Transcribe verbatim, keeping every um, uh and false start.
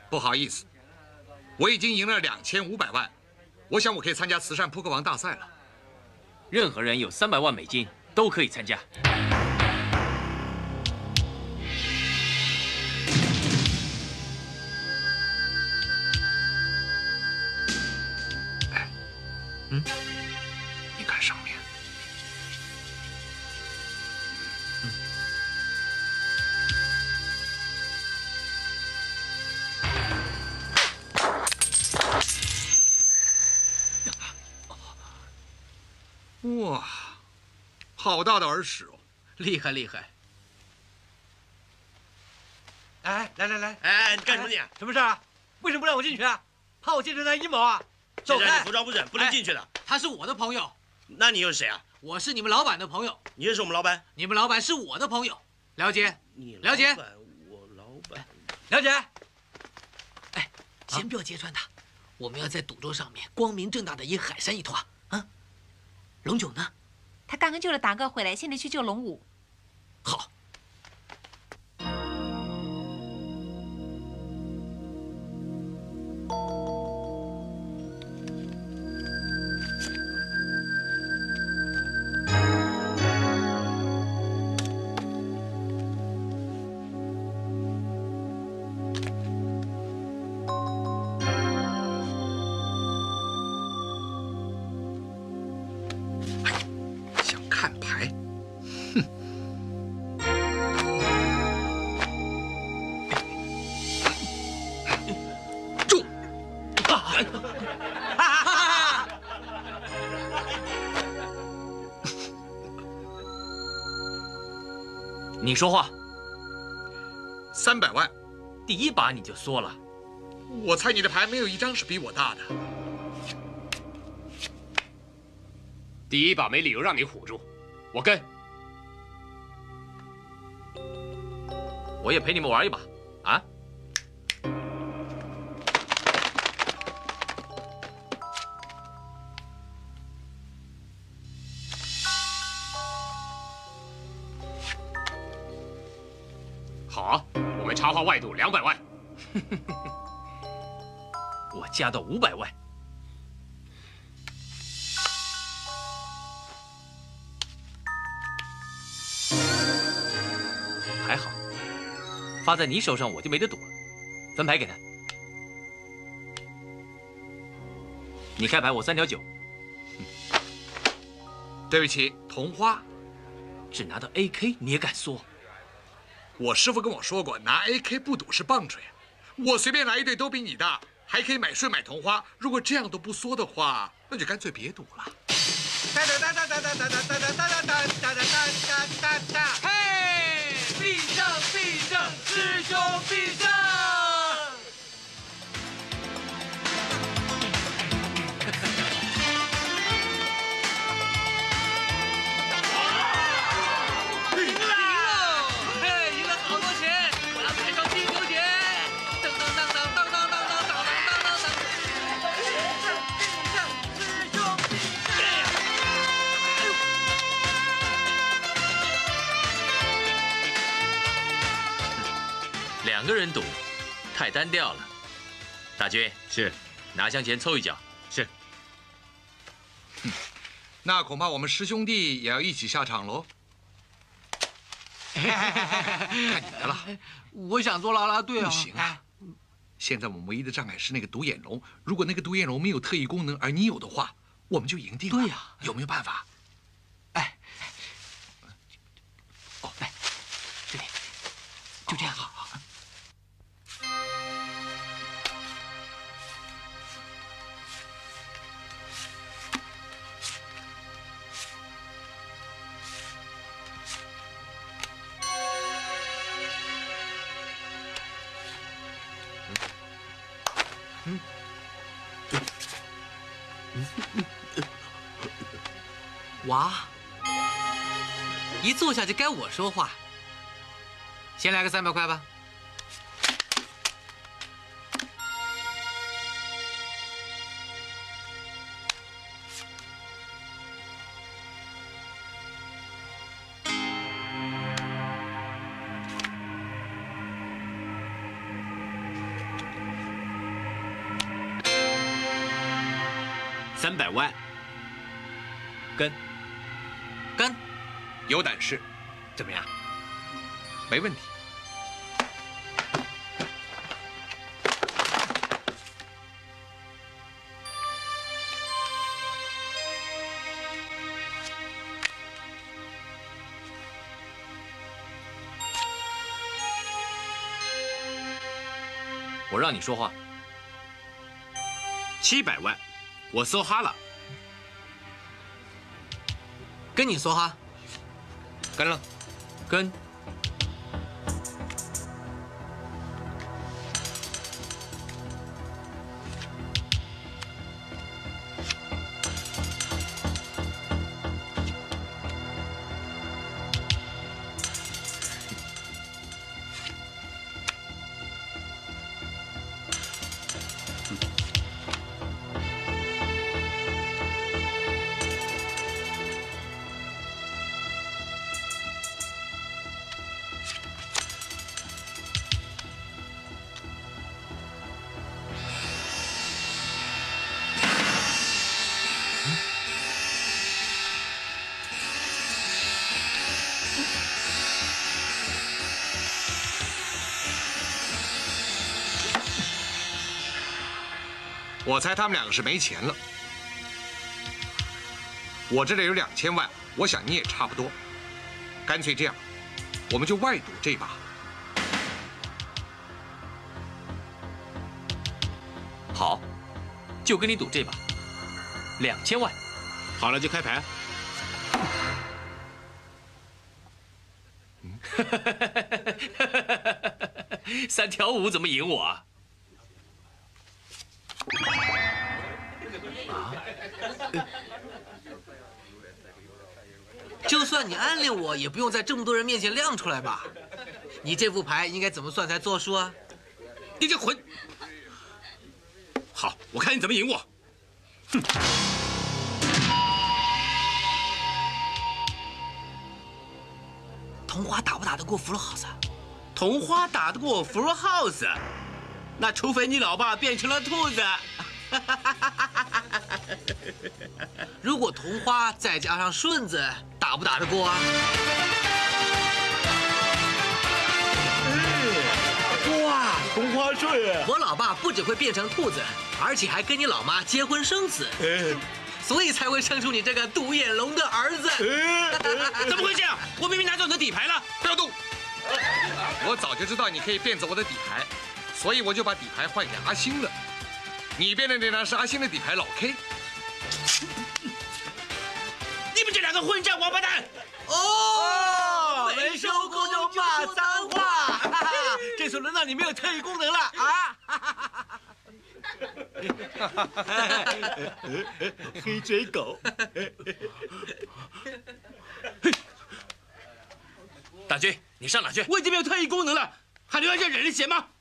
不好意思，我已经赢了两千五百万，我想我可以参加慈善扑克王大赛了。 任何人有三百万美金都可以参加。 哎，嗯，你看上面。 哇，好大的耳屎哦！ 厉害厉害！ 哎，来来来， 哎，你干什么你？ 什么事啊？为什么不让我进去啊？怕我见证他阴谋啊？走开！ 你服装不正，不能进去的。 他是我的朋友。 那你又是谁啊？ 我是你们老板的朋友。 你认识我们老板？ 你们老板是我的朋友，了解？ 你了解？ 我老板， 了解。 哎，先不要揭穿他，我们要在赌桌上面光明正大的赢海山一团。 龙九呢？ 他刚刚救了达哥回来，现在去救龙五。 好。 你说话。 三百万， 第一把你就缩了。 我猜你的牌没有一张是比我大的。 第一把没理由让你唬住，我跟。 我也陪你们玩一把，啊？ 好啊，我们插花外赌两百万。 我加到五百万。还好，发在你手上我就没得赌了。分牌给他。你开牌，我三条九。 对不起，同花。 只拿到 A K 你也敢缩？ 我师傅跟我说过，拿 A K 不赌是棒槌。我随便来一对都比你大，还可以买顺买同花。如果这样都不缩的话，那就干脆别赌了。 哒哒哒哒哒哒哒哒哒哒哒哒哒哒哒哒！嘿，必胜必胜，师兄必胜！ 两个人赌，太单调了。大军是， 拿箱钱凑一脚。 是。 那恐怕我们师兄弟也要一起下场喽。看你的了。 我想做啦啦队啊。 不行啊！现在我们唯一的障碍是那个独眼龙。如果那个独眼龙没有特异功能，而你有的话，我们就赢定了。 对呀， 有没有办法？ 哎，哦，来，这里，就这样。好好。 哇！一坐下就该我说话。先来个三百块吧。 三百万。跟， 跟， 有胆识， 怎么样？ 没问题。 我让你说话。 七百万，我梭哈了。 跟你说哈， 跟了， 跟。 我猜他们两个是没钱了。我这里有两千万，我想你也差不多。干脆这样，我们就外赌这把。 好，就跟你赌这把，两千万。 好了，就开牌。 三条五怎么赢我啊？ 就算你暗恋我，也不用在这么多人面前亮出来吧？你这副牌应该怎么算才作数啊？ 你这混！好，我看你怎么赢我。哼！ 同花打不打得过福禄豪斯？ 同花打得过福禄豪斯，那除非你老爸变成了兔子。 如果同花再加上顺子，打不打得过啊？ 哇，同花顺！ 我老爸不只会变成兔子，而且还跟你老妈结婚生子，所以才会生出你这个独眼龙的儿子。 怎么会这样？我明明拿走你的底牌了！ 不要动！我早就知道你可以变走我的底牌，所以我就把底牌换给阿星了。你变的那张是阿星的底牌老 K。 你们这两个混账王八蛋！ 哦， 没收工就骂脏话，这次轮到你没有特异功能了啊！黑嘴狗。 大军，你上哪去？ 我已经没有特异功能了，还留在这忍人闲吗？